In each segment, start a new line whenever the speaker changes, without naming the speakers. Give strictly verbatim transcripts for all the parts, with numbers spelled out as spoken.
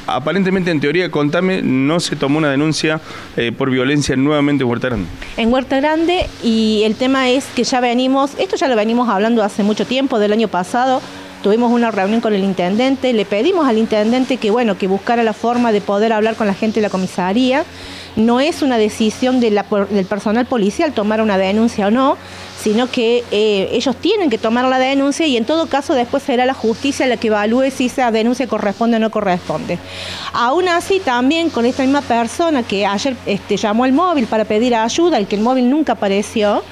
aparentemente, en teoría, contame, no se tomó una denuncia eh, por violencia nuevamente en Huerta Grande.
En Huerta Grande, y el tema es que ya venimos, esto ya lo venimos hablando hace mucho tiempo, del año pasado. Tuvimos una reunión con el intendente, le pedimos al intendente que, bueno, que buscara la forma de poder hablar con la gente de la comisaría. No es una decisión de la, del personal policial tomar una denuncia o no, sino que eh, ellos tienen que tomar la denuncia y en todo caso después será la justicia la que evalúe si esa denuncia corresponde o no corresponde. Aún así, también con esta misma persona que ayer este, llamó al móvil para pedir ayuda, el que el móvil nunca apareció,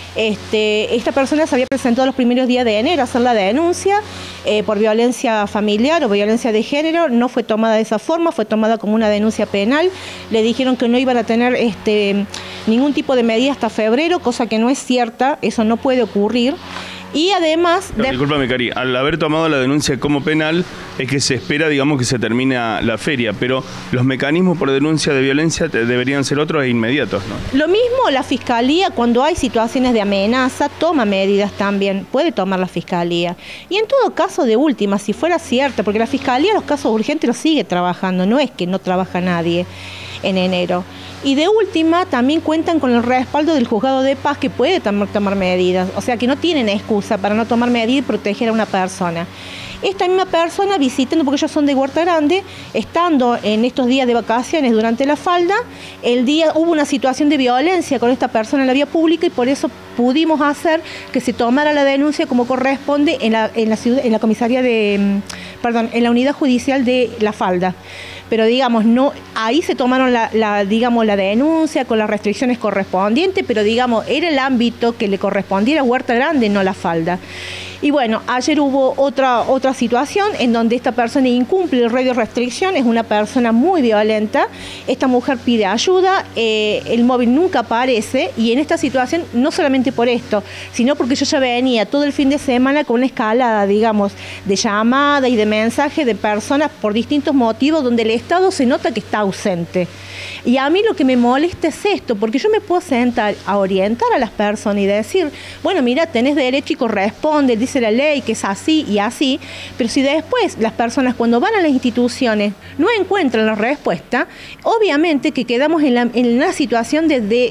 Este, esta persona se había presentado los primeros días de enero a hacer la denuncia eh, por violencia familiar o violencia de género. No fue tomada de esa forma, fue tomada como una denuncia penal. Le dijeron que no iban a tener este, ningún tipo de medida hasta febrero, cosa que no es cierta, eso no puede ocurrir. Y además...
No, de... Discúlpame, Cari, al haber tomado la denuncia como penal es que se espera, digamos, que se termina la feria, pero los mecanismos por denuncia de violencia deberían ser otros e inmediatos, ¿no? Lo
mismo la Fiscalía, cuando hay situaciones de amenaza, toma medidas también, puede tomar la Fiscalía. Y en todo caso, de última, si fuera cierto, porque la Fiscalía los casos urgentes los sigue trabajando, no es que no trabaja nadie en enero. Y de última, también cuentan con el respaldo del juzgado de paz que puede tomar, tomar medidas, o sea que no tienen excusa para no tomar medidas y proteger a una persona. Esta misma persona visitando, porque ellos son de Huerta Grande, estando en estos días de vacaciones durante la falda, el día hubo una situación de violencia con esta persona en la vía pública y por eso pudimos hacer que se tomara la denuncia como corresponde en la, en la, ciudad, en la comisaría de, perdón, en la unidad judicial de La Falda. Pero digamos, no, ahí se tomaron la, la, digamos, la denuncia con las restricciones correspondientes, pero digamos, era el ámbito que le correspondiera a Huerta Grande, no La Falda. Y bueno, ayer hubo otra, otra situación en donde esta persona incumple el radio restricción, es una persona muy violenta, esta mujer pide ayuda, eh, el móvil nunca aparece y en esta situación, no solamente por esto, sino porque yo ya venía todo el fin de semana con una escalada, digamos, de llamada y de mensaje de personas por distintos motivos donde el Estado se nota que está ausente. Y a mí lo que me molesta es esto, porque yo me puedo sentar a orientar a las personas y decir, bueno, mira, tenés derecho y corresponde, dice la ley que es así y así, pero si después las personas cuando van a las instituciones no encuentran la respuesta, obviamente que quedamos en, la, en una situación de, de,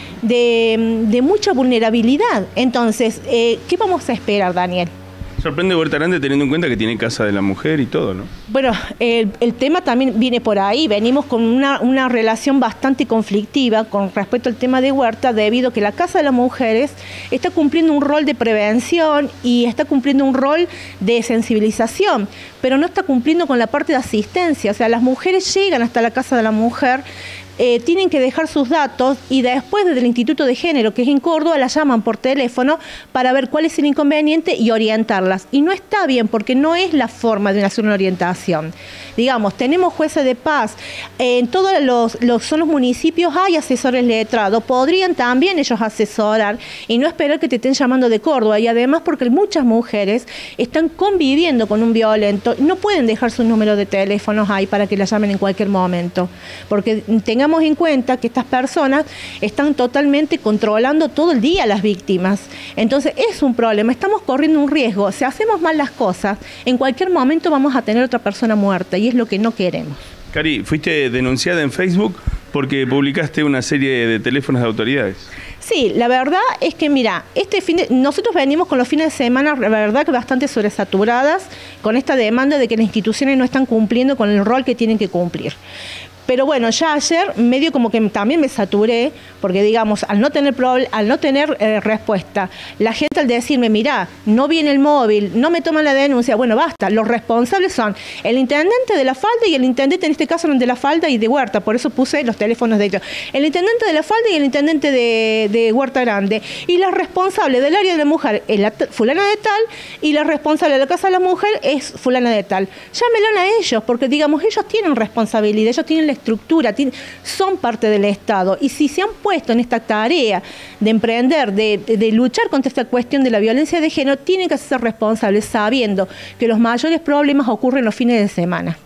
de, de mucha vulnerabilidad. Entonces, eh, ¿qué vamos a esperar, Daniel?
Sorprende Huerta Grande teniendo en cuenta que tiene casa de la mujer y todo, ¿no?
Bueno, el, el tema también viene por ahí. Venimos con una, una relación bastante conflictiva con respecto al tema de Huerta, debido a que la Casa de las Mujeres está cumpliendo un rol de prevención y está cumpliendo un rol de sensibilización, pero no está cumpliendo con la parte de asistencia. O sea, las mujeres llegan hasta la Casa de la Mujer, Eh, tienen que dejar sus datos y después desde el Instituto de Género, que es en Córdoba, las llaman por teléfono para ver cuál es el inconveniente y orientarlas. Y no está bien porque no es la forma de hacer una orientación. Digamos, tenemos jueces de paz, eh, en todos los, los, son los municipios hay asesores letrados, podrían también ellos asesorar y no esperar que te estén llamando de Córdoba. Y además porque muchas mujeres están conviviendo con un violento, no pueden dejar sus números de teléfonos ahí para que la llamen en cualquier momento, porque tengan Tengamos en cuenta que estas personas están totalmente controlando todo el día a las víctimas. Entonces es un problema, estamos corriendo un riesgo. Si hacemos mal las cosas, en cualquier momento vamos a tener otra persona muerta y es lo que no queremos.
Cari, fuiste denunciada en Facebook porque publicaste una serie de teléfonos de autoridades.
Sí, la verdad es que, mira, este fin de, nosotros venimos con los fines de semana, la verdad que bastante sobresaturadas con esta demanda de que las instituciones no están cumpliendo con el rol que tienen que cumplir. Pero bueno, ya ayer medio como que también me saturé, porque digamos, al no tener al no tener eh, respuesta, la gente al decirme, mirá, no viene el móvil, no me toman la denuncia, bueno, basta, los responsables son el intendente de La Falda y el intendente, en este caso, de La Falda y de Huerta, por eso puse los teléfonos de ellos. El intendente de La Falda y el intendente de, de Huerta Grande. Y la responsable del área de la mujer es la fulana de tal, y la responsable de la casa de la mujer es fulana de tal. Llámenlo a ellos, porque digamos, ellos tienen responsabilidad, ellos tienen la estructura, tienen, son parte del Estado y si se han puesto en esta tarea de emprender, de, de, de luchar contra esta cuestión de la violencia de género, tienen que ser responsables sabiendo que los mayores problemas ocurren los fines de semana.